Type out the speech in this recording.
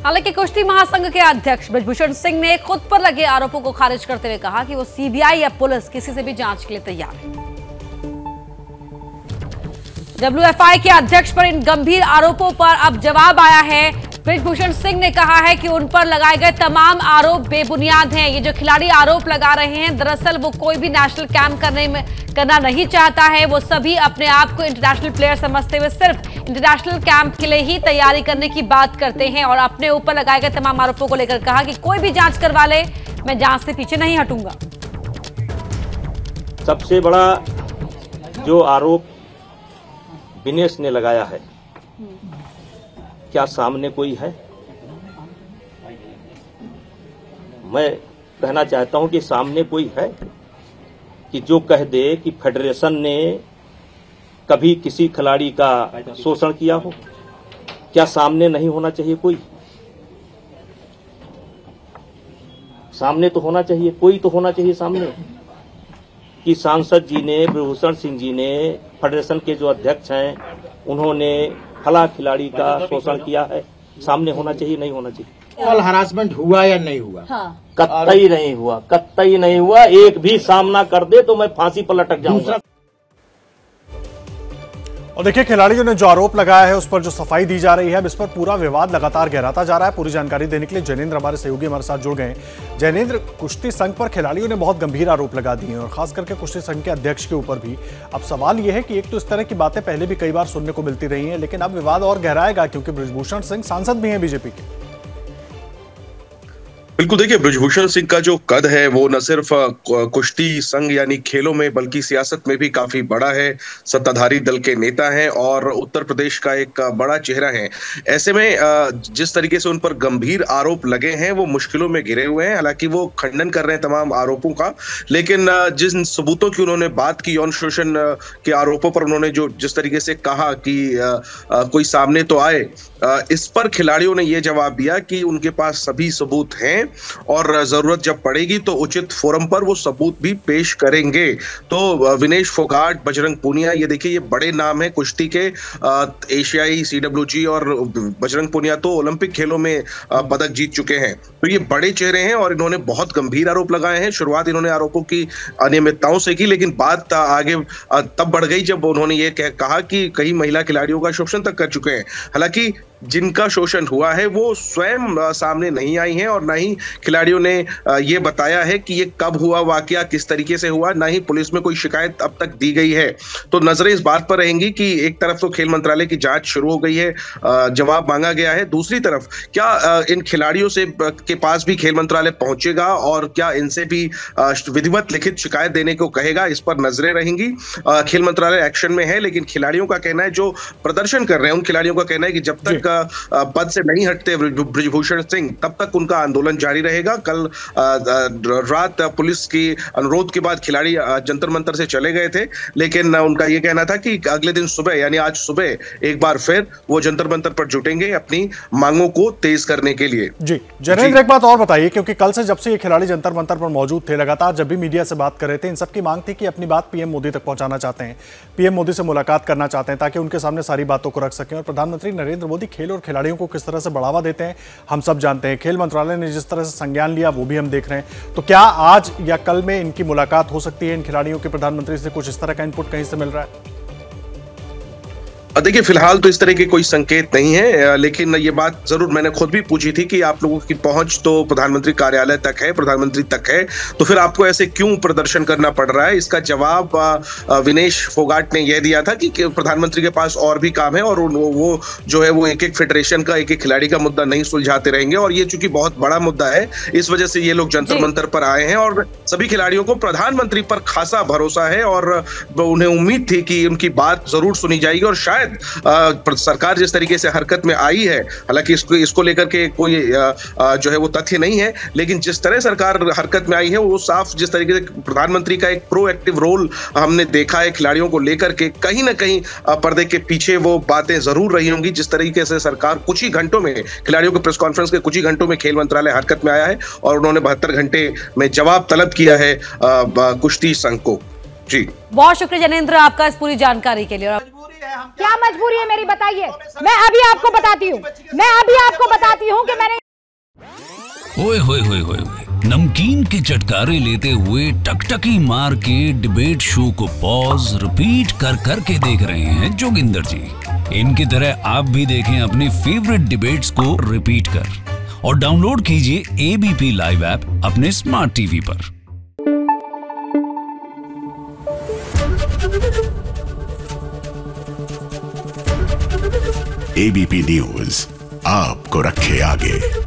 हालांकि कुश्ती महासंघ के अध्यक्ष बृजभूषण सिंह ने खुद पर लगे आरोपों को खारिज करते हुए कहा कि वो सीबीआई या पुलिस किसी से भी जांच के लिए तैयार है। डब्ल्यूएफआई के अध्यक्ष पर इन गंभीर आरोपों पर अब जवाब आया है। बृजभूषण सिंह ने कहा है कि उन पर लगाए गए तमाम आरोप बेबुनियाद हैं। ये जो खिलाड़ी आरोप लगा रहे हैं, दरअसल वो कोई भी नेशनल कैंप करना नहीं चाहता है। वो सभी अपने आप को इंटरनेशनल प्लेयर समझते हुए सिर्फ इंटरनेशनल कैंप के लिए ही तैयारी करने की बात करते हैं और अपने ऊपर लगाए गए तमाम आरोपों को लेकर कहा कि कोई भी जांच करवा ले, मैं जांच से पीछे नहीं हटूंगा। सबसे बड़ा जो आरोप विनेश ने लगाया है, क्या सामने कोई है? मैं कहना चाहता हूं कि सामने कोई है कि जो कह दे कि फेडरेशन ने कभी किसी खिलाड़ी का शोषण किया हो। क्या सामने नहीं होना चाहिए? कोई सामने तो होना चाहिए, कोई तो होना चाहिए सामने कि सांसद जी ने, बृजभूषण सिंह जी ने, फेडरेशन के जो अध्यक्ष हैं, उन्होंने फला खिलाड़ी का शोषण किया है। सामने होना चाहिए, नहीं होना चाहिए। ऑल हरासमेंट हुआ या नहीं हुआ? हाँ। कतई नहीं हुआ, कतई नहीं हुआ। एक भी सामना कर दे तो मैं फांसी पर लटक जाऊंगा। और देखिए, खिलाड़ियों ने जो आरोप लगाया है उस पर जो सफाई दी जा रही है, अब इस पर पूरा विवाद लगातार गहराता जा रहा है। पूरी जानकारी देने के लिए जैनेंद्र हमारे सहयोगी हमारे साथ जुड़ गए हैं। जैनेंद्र, कुश्ती संघ पर खिलाड़ियों ने बहुत गंभीर आरोप लगा दिए हैं और खास करके कुश्ती संघ के अध्यक्ष के ऊपर भी। अब सवाल यह है कि एक तो इस तरह की बातें पहले भी कई बार सुनने को मिलती रही हैं, लेकिन अब विवाद और गहराएगा क्योंकि बृजभूषण सिंह सांसद भी हैं बीजेपी के। बिल्कुल, देखिए, बृजभूषण सिंह का जो कद है वो न सिर्फ कुश्ती संघ यानी खेलों में बल्कि सियासत में भी काफी बड़ा है। सत्ताधारी दल के नेता हैं और उत्तर प्रदेश का एक बड़ा चेहरा है। ऐसे में जिस तरीके से उन पर गंभीर आरोप लगे हैं वो मुश्किलों में घिरे हुए हैं। हालांकि वो खंडन कर रहे हैं तमाम आरोपों का, लेकिन जिन सबूतों की उन्होंने बात की, यौन शोषण के आरोपों पर उन्होंने जिस तरीके से कहा कि कोई सामने तो आए, इस पर खिलाड़ियों ने यह जवाब दिया कि उनके पास सभी सबूत हैं और जरूरत जब पड़ेगी तो उचित फोरम पर वो सबूत भी पेश करेंगे। तो विनेश फोगाट, बजरंग पूनिया, ये देखिए, ये बड़े नाम है कुश्ती के। एशियाई, सीडब्ल्यूजी और बजरंग पूनिया तो ओलंपिक खेलों में पदक जीत चुके हैं। तो ये बड़े चेहरे हैं और इन्होंने बहुत गंभीर आरोप लगाए हैं। शुरुआत इन्होंने आरोपों की अनियमितताओं से की, लेकिन बात आगे तब बढ़ गई जब उन्होंने ये कहा कि कई महिला खिलाड़ियों का शोषण तक कर चुके हैं। हालांकि जिनका शोषण हुआ है वो स्वयं सामने नहीं आई हैं और ना ही खिलाड़ियों ने ये बताया है कि ये कब हुआ, वाकया किस तरीके से हुआ, ना ही पुलिस में कोई शिकायत अब तक दी गई है। तो नजरें इस बात पर रहेंगी कि एक तरफ तो खेल मंत्रालय की जांच शुरू हो गई है, जवाब मांगा गया है, दूसरी तरफ क्या इन खिलाड़ियों से के पास भी खेल मंत्रालय पहुंचेगा और क्या इनसे भी विधिवत लिखित शिकायत देने को कहेगा, इस पर नजरें रहेंगी। खेल मंत्रालय एक्शन में है, लेकिन खिलाड़ियों का कहना है, जो प्रदर्शन कर रहे हैं उन खिलाड़ियों का कहना है कि जब तक पद से नहीं हटते बृजभूषण सिंह तब तक उनका आंदोलन जारी रहेगा। कल रात पुलिस की अनुरोध के बाद खिलाड़ी जंतर मंतर से चले गए थे, लेकिन उनका यह कहना था कि अगले दिन सुबह यानी आज सुबह एक बार फिर वो जंतर मंतर पर जुटेंगे अपनी मांगों को तेज करने के लिए। जी जैनेंद्र, एक बात और बताइए, क्योंकि कल से जब से ये खिलाड़ी जंतर मंतर पर मौजूद थे, लगातार जब भी मीडिया से बात कर रहे थे, इन सबकी मांग थी कि अपनी बात पीएम मोदी तक पहुंचाना चाहते हैं, पीएम मोदी से मुलाकात करना चाहते हैं ताकि उनके सामने सारी बातों को रख सकें। और प्रधानमंत्री नरेंद्र मोदी खेल और खिलाड़ियों को किस तरह से बढ़ावा देते हैं हम सब जानते हैं। खेल मंत्रालय ने जिस तरह से संज्ञान लिया वो भी हम देख रहे हैं। तो क्या आज या कल में इनकी मुलाकात हो सकती है इन खिलाड़ियों के प्रधानमंत्री से? कुछ इस तरह का इनपुट कहीं से मिल रहा है? देखिए, फिलहाल तो इस तरह के कोई संकेत नहीं है, लेकिन ये बात जरूर मैंने खुद भी पूछी थी कि आप लोगों की पहुंच तो प्रधानमंत्री कार्यालय तक है, प्रधानमंत्री तक है, तो फिर आपको ऐसे क्यों प्रदर्शन करना पड़ रहा है? इसका जवाब विनेश फोगाट ने यह दिया था कि प्रधानमंत्री के पास और भी काम है और वो जो है वो एक एक फेडरेशन का, एक एक खिलाड़ी का मुद्दा नहीं सुलझाते रहेंगे। और ये चूंकि बहुत बड़ा मुद्दा है, इस वजह से ये लोग जंतर मंतर पर आए हैं और सभी खिलाड़ियों को प्रधानमंत्री पर खासा भरोसा है और उन्हें उम्मीद थी कि उनकी बात जरूर सुनी जाएगी। और शायद सरकार जिस तरीके से हरकत में आई है, हालांकि इसको लेकर के कोई जो है वो तथ्य नहीं है, लेकिन जिस तरह सरकार हरकत में आई है वो साफ, जिस तरीके से प्रधानमंत्री का एक प्रोएक्टिव रोल हमने देखा है खिलाड़ियों को लेकर के, कहीं ना कहीं पर्दे के पीछे वो बातें जरूर रही होंगी। जिस तरीके से सरकार कुछ ही घंटों में, खिलाड़ियों के प्रेस कॉन्फ्रेंस के कुछ ही घंटों में खेल मंत्रालय हरकत में आया है और उन्होंने 72 घंटे में जवाब तलब किया है कुश्ती संघ को। जी बहुत शुक्रिया जैनेंद्र आपका इस पूरी जानकारी के लिए। क्या मजबूरी है मेरी, बताइए। मैं अभी आपको बताती हूँ कि मैंने ओए होए होए होए नमकीन के चटकारे लेते हुए टकटकी मार के डिबेट शो को पॉज रिपीट कर करके देख रहे हैं जोगिंदर जी। इनकी तरह आप भी देखें अपनी फेवरेट डिबेट्स को रिपीट कर और डाउनलोड कीजिए एबीपी लाइव ऐप अपने स्मार्ट टीवी पर। एबीपी न्यूज आपको रखे आगे।